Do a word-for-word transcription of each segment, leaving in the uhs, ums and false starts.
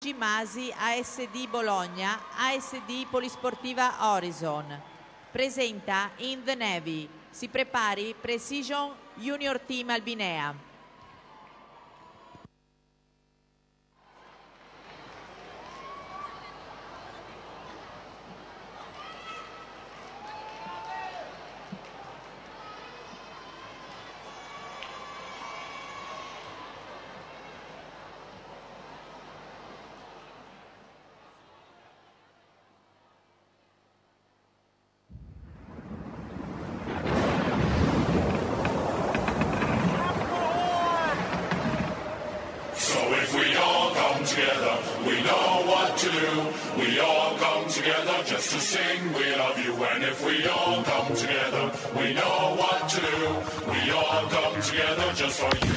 Masi, A S D Bologna, A S D Polisportiva Horizon. Presenta In the Navy. Si prepari Precision Junior Team Albinea. Together, we know what to do. We all come together just to sing we love you. And if we all come together, we know what to do. We all come together just for you.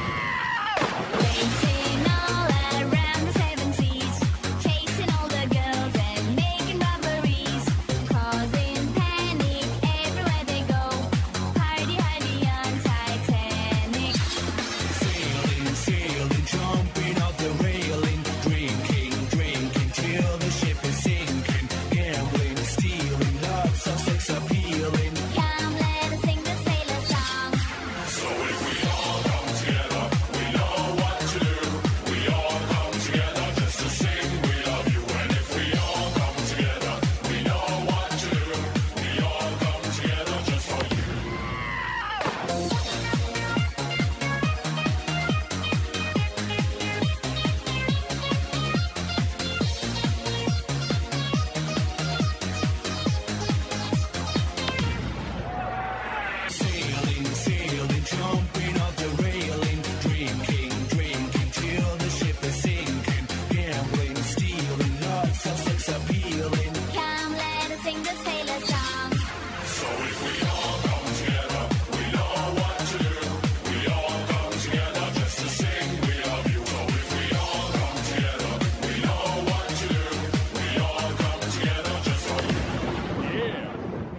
Racing all around the seven seas, chasing all the girls and making robberies, causing panic everywhere they go. Party, party on Titanic. Sailing, sailing, jumping off the railing, drinking, drinking till the ship is sinking, gambling, stealing, lots of sex appealing. Come, let us sing the sailor song. So if we all come together, we know what to do. We all come together just to sing we love you. And if we all come together, we know what to do. We all come together just for you. Sailing, sailing, jumping off the railing, drinking, drinking till the ship is sinking, gambling, stealing, lots of sex appealing. Come, let us sing the sailor song. So if we all come together, we know what to do. We all come together just to sing we love you. So if we all come together, we know what to do. We all come together just for you. Yeah.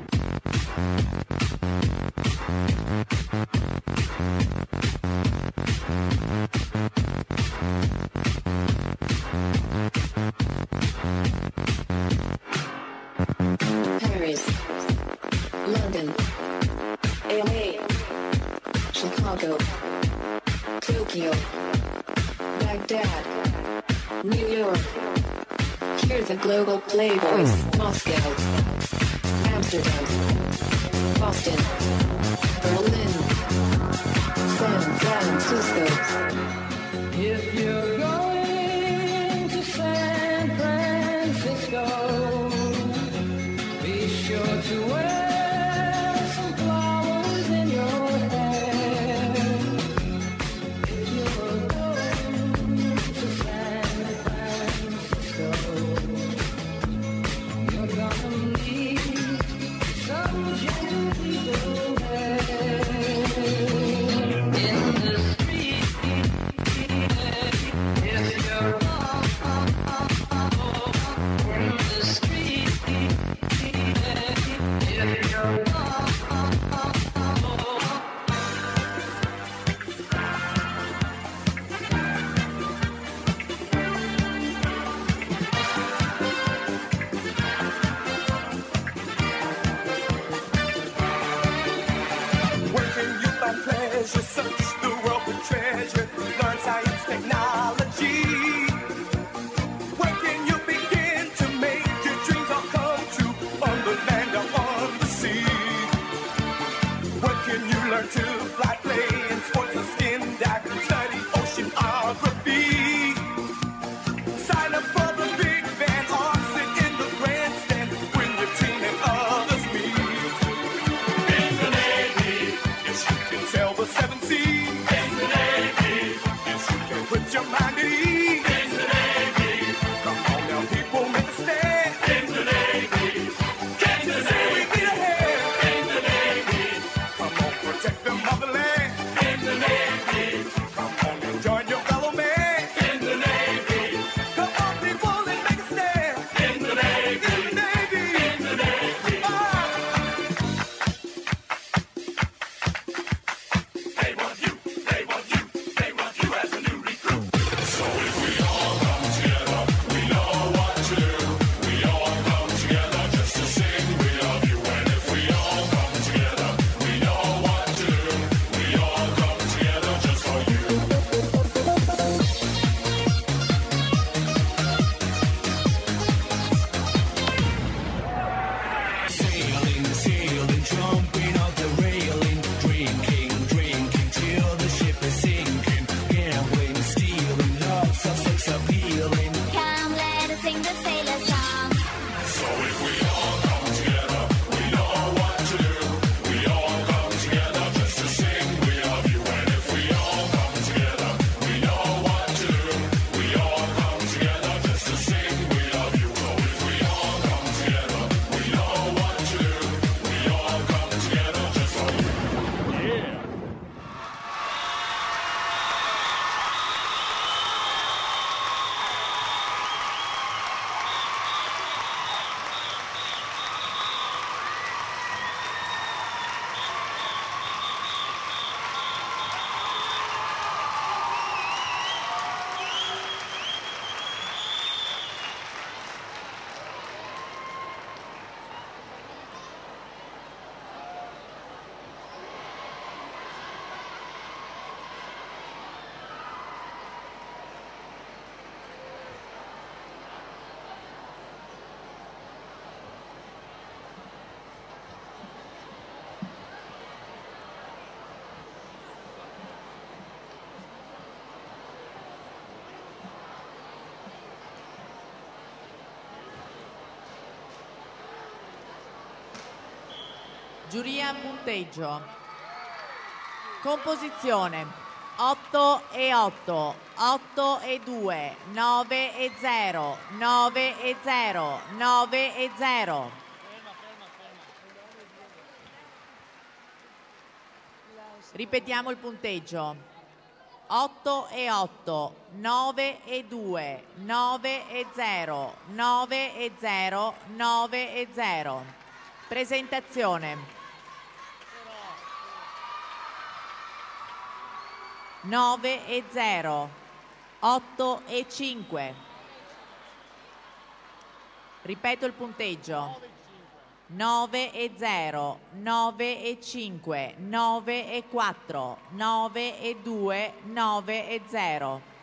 Paris, London, L A, Chicago, Tokyo, Baghdad, New York. Hear the global playboys. Moscow, Amsterdam, Boston, Berlin, San Francisco. If you're going to San Francisco, be sure to wear some flowers in your hair. If you're going to San Francisco, you're gonna meet some gentle people there. In the street, Giuria, punteggio. Composizione otto e otto, otto e due, nove e zero, nove e zero, nove e zero. Ripetiamo il punteggio. otto e otto, nove e due, nove e zero, nove e zero, nove e zero. Presentazione. nove e zero, otto e cinque. Ripeto il punteggio. nove e zero, nove e cinque, nove e quattro, nove e due, nove e zero.